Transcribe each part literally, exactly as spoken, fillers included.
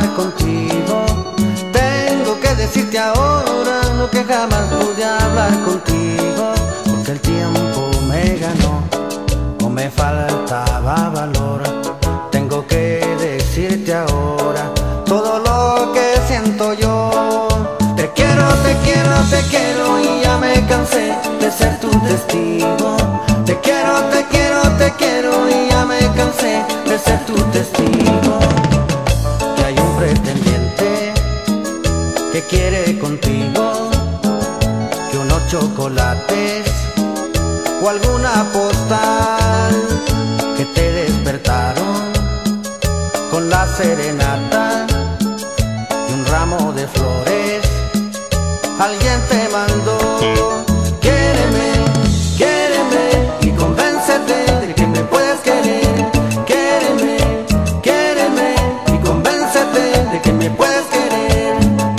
hablar contigo. Tengo que decirte ahora lo que jamás pude hablar contigo, porque el tiempo me ganó o me faltaba valor. Tengo que decirte ahora todo lo que siento yo. Te quiero, te quiero, te quiero y ya me cansé de ser tu testigo. Te quiero, te quiero, te quiero y ya me cansé de ser tu testigo. Que hay un pretendiente que quiere contigo, que unos chocolates o alguna postal que te despertaron con la serenata y un ramo de flores. Alguien te mandó. Quiéreme, quiéreme y convéncete de que me puedes querer. Quiéreme, quiéreme y convéncete de que me puedes querer.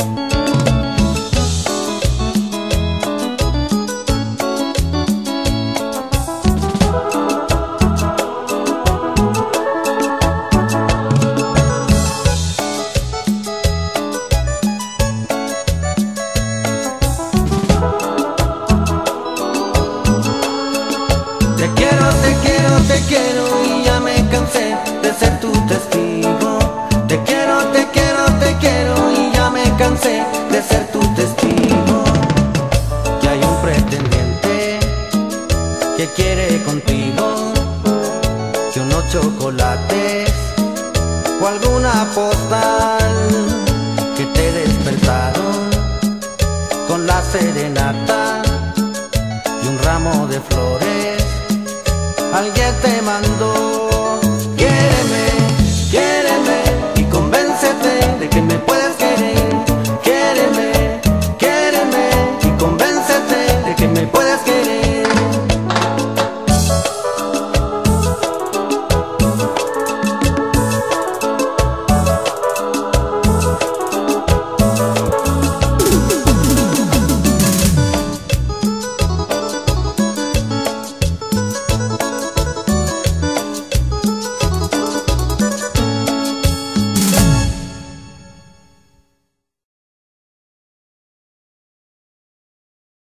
Te quiero, te quiero, te quiero y ya me cansé de ser tu testigo. Te quiero, te quiero, te quiero y ya me cansé de ser tu testigo. Que hay un pretendiente que quiere contigo, que unos chocolates o alguna postal que te despertaron con la serenata y un ramo de flores. Alguien te mandó. Quiéreme, quiéreme y convéncete de que me